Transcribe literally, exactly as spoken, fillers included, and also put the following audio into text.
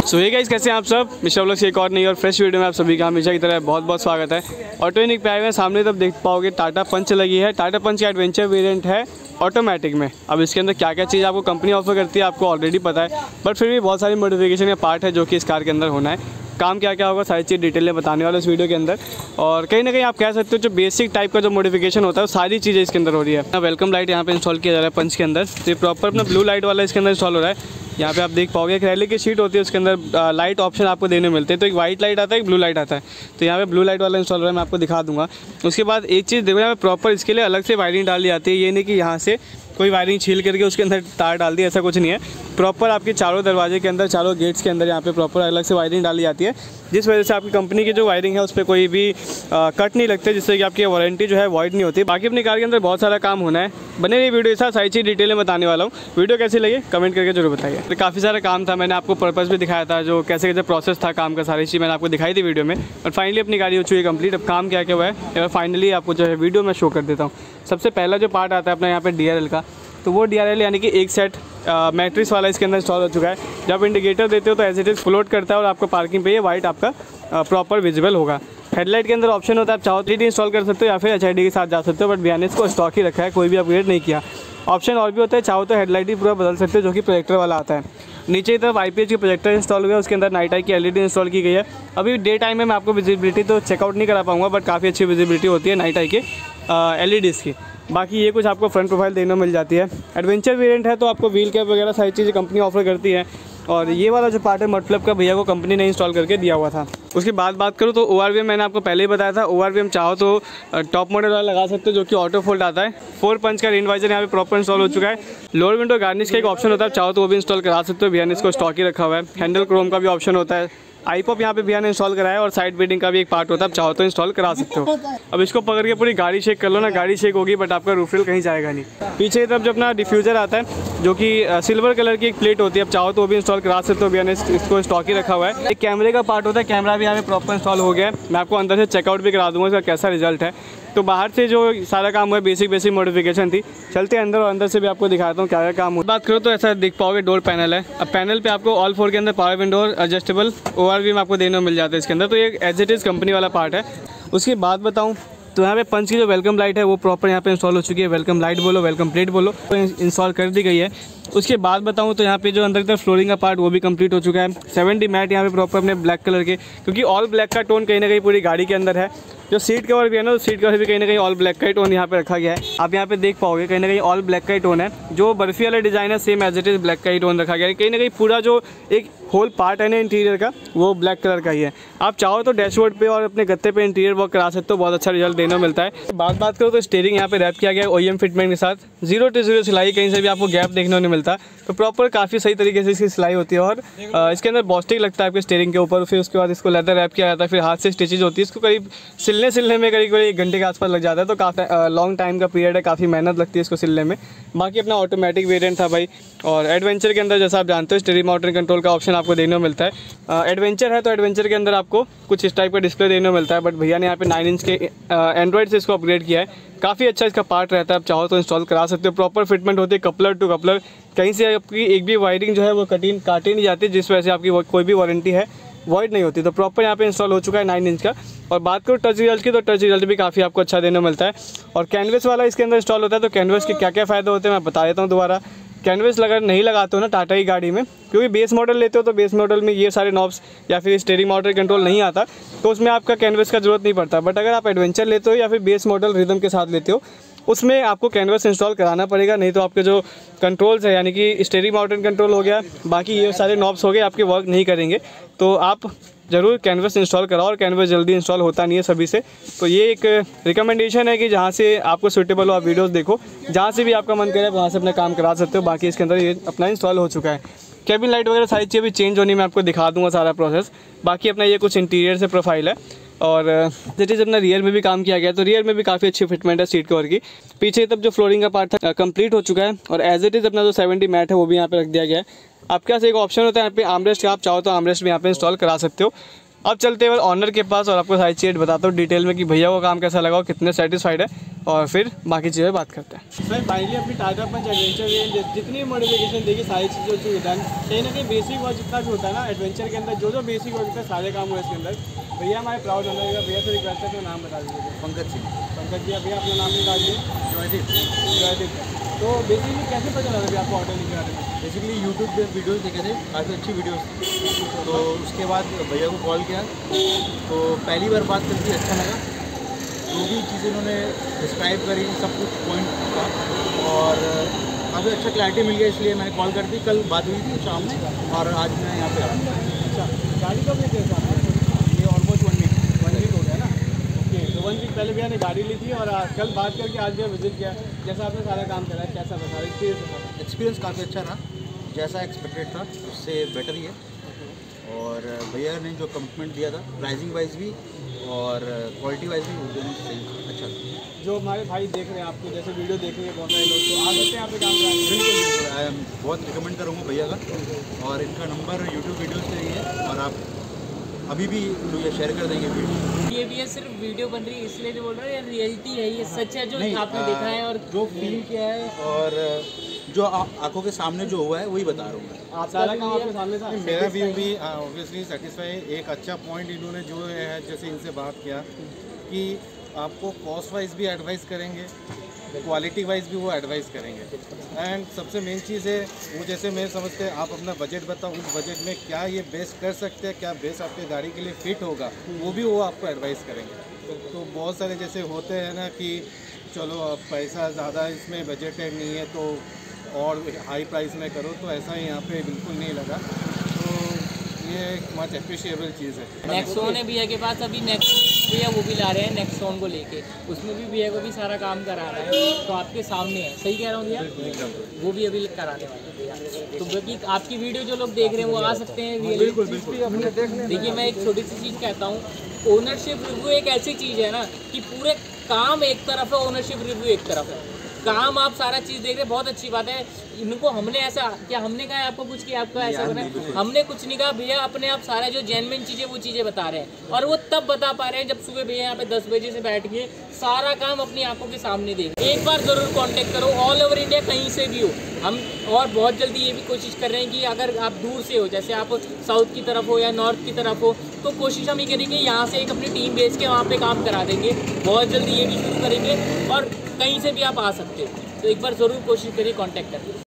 सो ये गाइस, कैसे हैं आप सब। मिस्टर व्लॉग्स की एक और नई और फ्रेश वीडियो में आप सभी का हमेशा की तरह बहुत बहुत स्वागत है। ऑटोनिक पे आए हुए हैं, सामने तब देख पाओगे टाटा पंच लगी है। टाटा पंच का एडवेंचर वेरिएंट है ऑटोमेटिक में। अब इसके अंदर क्या क्या चीज़ आपको कंपनी ऑफर करती है आपको ऑलरेडी पता है, बट फिर भी बहुत सारी मॉडिफिकेशन का पार्ट है जो कि इस कार के अंदर होना है। काम क्या क्या होगा सारी चीज़ डिटेल में बताने वाला इस वीडियो के अंदर। और कहीं ना कहीं आप कह सकते हो जो बेसिक टाइप का जो मॉडिफिकेशन होता है सारी चीज़ें इसके अंदर हो रही है। वेलकम लाइट यहाँ पे इंस्टॉल किया जा रहा है पंच के अंदर, तो ये प्रॉपर अपना ब्लू लाइट वाला इसके अंदर इंस्टॉल हो रहा है। यहाँ पे आप देख पाओगे एक रैली की शीट होती है, उसके अंदर लाइट ऑप्शन आपको देने मिलते हैं। तो एक वाइट लाइट आता है, एक ब्लू लाइट आता है। तो यहाँ पे ब्लू लाइट वाला इंस्टॉल हो रहा है, मैं आपको दिखा दूंगा। उसके बाद एक चीज़ देखो, यहाँ पे प्रॉपर इसके लिए अलग से वायरिंग डाली जाती है। ये नहीं कि यहाँ से कोई वायरिंग छील करके उसके अंदर तार डाल दी, ऐसा कुछ नहीं है। प्रॉपर आपके चारों दरवाजे के अंदर, चारों गेट्स के अंदर यहाँ पे प्रॉपर अलग से वायरिंग डाली जाती है, जिस वजह से आपकी कंपनी की जो वायरिंग है उस पर कोई भी आ, कट नहीं लगते, जिससे कि आपकी वारंटी जो है वॉइड नहीं होती। बाकी अपनी कार के अंदर बहुत सारा काम होना है। बने रही वीडियो के साथ सारी चीज़ डिटेल में बताने वाला हूँ। वीडियो कैसी लगी कमेंट करके जरूर बताइए। तो काफ़ी सारा काम था, मैंने आपको पर्पस भी दिखाया था, जो कैसे कैसे प्रोसेस था काम का, सारी चीज़ मैंने आपको दिखाई थी वीडियो में। और फाइनली अपनी गाड़ी हो चुकी है कंप्लीट। अब काम क्या क्या हुआ है फाइनली आपको जो है वीडियो में शो कर देता हूँ। सबसे पहला जो पार्ट आता है अपना यहाँ पे डी आर एल का, तो वो डी आर एल यानी कि एक सेट मैट्रिक्स वाला इसके अंदर इंस्टॉल हो चुका है। जब इंडिकेटर देते हो तो एज इट इज़ फ्लोट करता है और आपको पार्किंग पे ये वाइट आपका प्रॉपर विजिबल होगा। हेडलाइट के अंदर ऑप्शन होता है, आप चाहो तो एल ई डी इंस्टॉल कर सकते हो या फिर एच आई डी के साथ जा सकते हो, बट बयान इसको स्टॉक ही रखा है, कोई भी अपग्रेड नहीं किया। ऑप्शन और भी होता है, चाहो तो हेडलाइट ही पूरा बदल सकते हो, जो कि प्रोजेक्टर वाला आता है। नीचे की तरफ आई पी एच की प्रोजेक्टर इंस्टॉल हुआ है, उसके अंदर नाइट आई की एल ई डी इंस्टॉल की गई है। अभी डे टाइम में मैं आपको विजिबिलिटी तो चेकआउट नहीं करा पाऊंगा, बट काफ़ी अच्छी विजिबिलिटी होती है नाइट आई के एल ई डीज़ की। बाकी ये कुछ आपको फ्रंट प्रोफाइल देखने को मिल जाती है। एडवेंचर वेरिएंट है तो आपको व्हील कैप वगैरह सारी चीज़ें कंपनी ऑफर करती है। और ये वाला जो पार्ट है मतलब का भैया को कंपनी ने इंस्टॉल करके दिया हुआ था। उसके बाद बात करूँ तो ओ आर वी एम मैंने आपको पहले ही बताया था। ओ आर वी एम चाहो तो टॉप मॉडल वाला लगा सकते हो, जो कि ऑटो फोल्ड आता है। फोर पंच का रेन वाइजर यहाँ पे प्रॉपर इंस्टॉल हो चुका है। लोअर विंडो गार्निश का एक ऑप्शन होता है, चाहो तो वो भी इंस्टॉल करा सकते हो, भैया ने इसको स्टॉक ही रखा हुआ है। हैंडल क्रोम का भी ऑप्शन होता है। आई पॉप यहाँ पे भैया ने इंस्टॉल कराया और साइड बीडिंग का भी एक पार्ट होता है, आप चाहो तो इंस्टॉल करा सकते हो। अब इसको पकड़ के पूरी गाड़ी शेक कर लो ना, गाड़ी शेक होगी बट आपका रूफ रेल कहीं जाएगा नहीं। पीछे की तरफ जो अपना डिफ्यूज़र आता है, जो कि सिल्वर कलर की एक प्लेट होती है, आप चाहो तो वो भी इंस्टॉल करा सकते हो, भैया ने इसको स्टॉक ही रखा हुआ है। एक कैमरे का पार्ट होता है, कैमरा भी यहाँ पे प्रॉपर इंस्टॉल हो गया है। मैं आपको अंदर से चेकआउट भी करा दूँगा इसका कैसा रिजल्ट है। तो बाहर से जो सारा काम हुआ बेसिक बेसिक मॉडिफिकेशन थी, चलते अंदर और अंदर से भी आपको दिखाता हूँ क्या क्या काम हुआ। बात करो तो ऐसा देख पाओगे डोर पैनल है। अब पैनल पे आपको ऑल फोर के अंदर पावर विंडो और एडजस्टेबल ओ आर वी में आपको देने को मिल जाता है इसके अंदर। तो ये एज इट इज़ कंपनी वाला पार्ट है। उसकी बात बताऊँ तो यहाँ पे पंच की जो वेलकम लाइट है वो प्रॉपर यहाँ पे इंस्टॉल हो चुकी है। वेलकम लाइट बोलो, वेलकम प्लेट बोलो, तो इंस्टॉल कर दी गई है। उसके बाद बताऊँ तो यहाँ पे जो अंदर की तरफ फ्लोरिंग का पार्ट वो भी कंप्लीट हो चुका है। सेवेंटी मैट यहाँ पे प्रॉपर अपने ब्लैक कलर के, क्योंकि ऑल ब्लैक का टोन कहीं ना कहीं पूरी गाड़ी के अंदर है। जो सीट कवर भी है ना, तो सीट कवर भी कहीं ना कहीं ऑल ब्लैक का ही टोन यहाँ पे रखा गया है। आप यहाँ पे देख पाओगे कहीं ना कहीं ऑल ब्लैक का ही टोन है। जो बर्फी वाला डिज़ाइन है same as it is black का ही टोन रखा गया है। कहीं ना कहीं पूरा जो एक होल पार्ट है ना इंटीरियर का, वो ब्लैक कलर का ही है। आप चाहो तो डैशबोर्ड पे और अपने गत्ते पे इंटीरियर वर्क करा सकते हो, बहुत अच्छा रिजल्ट देने को मिलता है। बात बात करो तो स्टीयरिंग यहाँ पे रैप किया गया है ओ ई एम फिटमेंट के साथ। जीरो टू जीरो सिलाई, कहीं से भी आपको गैप देखने को नहीं मिलता। तो प्रॉपर काफ़ी सही तरीके से इसकी सिलाई होती है। और इसके अंदर बॉस्टिक लगता है आपके स्टीयरिंग के ऊपर। फिर उसके बाद इसको लेदर रैप किया जाता है, फिर हाथ से स्टिचेज होती है। इसको करीब सिलने सिलने में करीब एक घंटे के आसपास लग जाता है। तो काफ़ी लॉन्ग टाइम का पीरियड है, काफ़ी मेहनत लगती है इसको सिलने में। बाकी अपना ऑटोमेटिक वेरिएंट था भाई। और एडवेंचर के अंदर जैसा आप जानते हो स्टीयरिंग मोटर कंट्रोल का ऑप्शन आपको देखने को मिलता है। एडवेंचर है तो एडवेंचर के अंदर आपको कुछ इस टाइप का डिस्प्ले देखने को मिलता है, बट भैया ने यहाँ पे नाइन इंच के एंड्रॉइड से इसको अपग्रेड किया है। काफ़ी अच्छा इसका पार्ट रहता है, आप चाहो तो इंस्टॉल करा सकते हो। प्रॉपर फिटमेंट होती है कपलर टू कपलर, कहीं से आपकी एक भी वायरिंग जो है वो कटिंग काटी नहीं जाती, जिस वजह से आपकी कोई भी वारंटी है वॉइड नहीं होती। तो प्रॉपर यहाँ पे इंस्टॉल हो चुका है नाइन इंच का। और बात करो टच रिजल्ट की, तो टच रिजल्ट भी काफ़ी आपको अच्छा देने मिलता है। और कैनवस वाला इसके अंदर इंस्टॉल होता है। तो कैनवस के क्या क्या फ़ायदे होते हैं मैं बता देता हूँ दोबारा। कैनवस लगा नहीं लगाते हो ना टाटा की गाड़ी में, क्योंकि बेस मॉडल लेते हो तो बेस मॉडल में ये सारे नॉब्स या फिर स्टीयरिंग मोटर कंट्रोल नहीं आता, तो उसमें आपका कैनवस का जरूरत नहीं पड़ता। बट अगर आप एडवेंचर लेते हो या फिर बेस मॉडल रिदम के साथ लेते हो, उसमें आपको कैनवस इंस्टॉल कराना पड़ेगा। नहीं तो आपके जो कंट्रोल्स है, यानी कि स्टीयरिंग मोटर कंट्रोल हो गया, बाकी ये सारे नॉब्स हो गए, आपके वर्क नहीं करेंगे। तो आप ज़रूर कैनवस इंस्टॉल कराओ। और कैनवस जल्दी इंस्टॉल होता नहीं है सभी से। तो ये एक रिकमेंडेशन है कि जहाँ से आपको सूटेबल हो आप वीडियोस देखो, जहाँ से भी आपका मन करे वहाँ से अपना काम करा सकते हो। बाकी इसके अंदर ये अपना इंस्टॉल हो चुका है। कैबिन लाइट वगैरह सारी चीज़ें भी चेंज होनी मैं आपको दिखा दूँगा सारा प्रोसेस। बाकी अपना ये कुछ इंटीरियर से प्रोफाइल है। और दैट इज़ अपना रियर में भी काम किया गया, तो रियर में भी काफ़ी अच्छी फिटमेंट है सीट कवर की। पीछे तब जो फ्लोरिंग का पार्ट था कंप्लीट हो चुका है। और एज इट इज़ अपना जो सेवेंटी मैट है वो भी यहाँ पे रख दिया गया है। आपके पास एक ऑप्शन होता है यहाँ पे आर्मरेस्ट का, आप चाहो तो आर्मरेस्ट भी यहाँ पे इंस्टॉल करा सकते हो। अब चलते हैं ऑनर के पास और आपको सारी चीज़ बताता हूँ डिटेल में कि भैया को काम कैसा लगा और कितने सेटिस्फाइड है, और फिर बाकी चीज़ें बात करते हैं। सर फाइनली अपनी टाटा पंच एडवेंचर रेंज जितनी मॉडिफिकेशन देखी सारी चीज़ें हो चुकी डन। कहीं ना कहीं बेसिक वर्क जितना भी होता है ना एडवेंचर के अंदर, जो जो बेसिक वर्क होता है सारे काम हुए इसके अंदर। भैया हमारे प्राउड होना है, भैया से रिक्वेस्ट है तो नाम बता दीजिए। पंकज सिंह। पंकज जी भैया अपना नाम बता दीजिए। जॉयदीप। जॉयदीप। तो बेसिकली कैसे पता लगा भैया आपको ऑटो के बारे में? बेसिकली यूट्यूब पे वीडियोस देखे थे, काफ़ी अच्छी वीडियोस थी, तो उसके बाद भैया को कॉल किया तो पहली बार बात करके अच्छा लगा। जो भी चीज़ें उन्होंने डिस्क्राइब करी सब कुछ पॉइंट था और काफ़ी अच्छा क्लैरिटी मिल गया, इसलिए मैंने कॉल कर दी। कल बात हुई थी शाम में और आज मैं यहाँ पे आया। अच्छा गाड़ी कब लेते हैं आपने? ये almost one week one week हो गया ना। ओके तो वन वीक पहले भैया ने गाड़ी ली थी और आज कल बात करके आज भैया विजिट किया। जैसा आपने सारा काम करा है कैसा बता रहा एक्सपीरियंस? एक्सपीरियंस काफ़ी अच्छा रहा, जैसा एक्सपेक्टेड था उससे बेटर ही है। और भैया ने जो कमिटमेंट दिया था प्राइसिंग वाइज भी और क्वालिटी वाइज भी वो दोनों सही अच्छा था। जो हमारे भाई देख रहे हैं आपको, जैसे वीडियो देख रहे हैं बहुत सारे लोग, तो आ सकते हैं यहाँ पे काम कराने? बिल्कुल बिल्कुल, आई एम बहुत रिकमेंड करूँगा भैया का, और इनका नंबर यूट्यूब वीडियोज़ पे ही है और आप अभी भी ये शेयर कर देंगे वीडियो। ये भी है सिर्फ वीडियो बन रही है इसलिए नहीं बोल रहा है, रियलिटी है, ये सच है जो आपने आ, देखा है और जो फील किया है और जो आंखों के सामने जो हुआ है वही बता रहा हूँ मैं। आप सारा काम आपके सामने था? मेरा व्यू भी ऑब्वियसली सेटिस्फाई। एक अच्छा पॉइंट इन्होंने जो है जैसे इनसे बात किया कि आपको कॉस्ट वाइज भी एडवाइस करेंगे, क्वालिटी वाइज भी वो एडवाइस करेंगे। एंड सबसे मेन चीज़ है वो जैसे मैं समझते हैं आप अपना बजट बताओ, उस बजट में क्या ये बेस्ट कर सकते हैं, क्या बेस्ट आपके गाड़ी के लिए फिट होगा, वो भी वो आपको एडवाइस करेंगे। तो बहुत सारे जैसे होते हैं ना कि चलो अब पैसा ज़्यादा इसमें बजट नहीं है तो और हाई प्राइस में करो, तो ऐसा यहाँ पे बिल्कुल नहीं लगा। तो ये एक मच अप्रिशिएबल चीज़ है। नेक्सॉन है भैया के पास, अभी नेक्सॉन भैया वो भी ला रहे हैं नेक्सॉन को लेके, उसमें भी भैया को भी सारा काम करा रहा है, तो आपके सामने है। सही कह रहा हूँ भैया? वो भी अभी कराने वाले हैं भैया। तो बाकी आपकी वीडियो जो लोग देख रहे हैं वो आ सकते हैं। बिल्कुल बिल्कुल। देखिए मैं एक छोटी सी चीज़ कहता हूँ, ओनरशिप रिव्यू एक ऐसी चीज़ है ना कि पूरे काम एक तरफ है, ओनरशिप रिव्यू एक तरफ है। काम आप सारा चीज़ देख रहे हैं, बहुत अच्छी बात है। इनको हमने ऐसा क्या हमने कहा आपको कुछ कि आपको ऐसा बना, हमने कुछ नहीं कहा भैया, अपने आप सारा जो जेन्युइन चीज़ें वो चीज़ें बता रहे हैं, और वो तब बता पा रहे हैं जब सुबह भैया यहाँ पे दस बजे से बैठ के सारा काम अपनी आंखों के सामने देख। एक बार ज़रूर कांटेक्ट करो, ऑल ओवर इंडिया कहीं से भी हो हम, और बहुत जल्दी ये भी कोशिश कर रहे हैं कि अगर आप दूर से हो, जैसे आप साउथ की तरफ हो या नॉर्थ की तरफ हो, तो कोशिश हम ये करेंगे यहाँ से एक अपनी टीम भेज के वहाँ पे काम करा देंगे। बहुत जल्दी ये भी शुरू करेंगे और कहीं से भी आप आ सकते हो, तो एक बार ज़रूर कोशिश करिए कांटेक्ट करिए।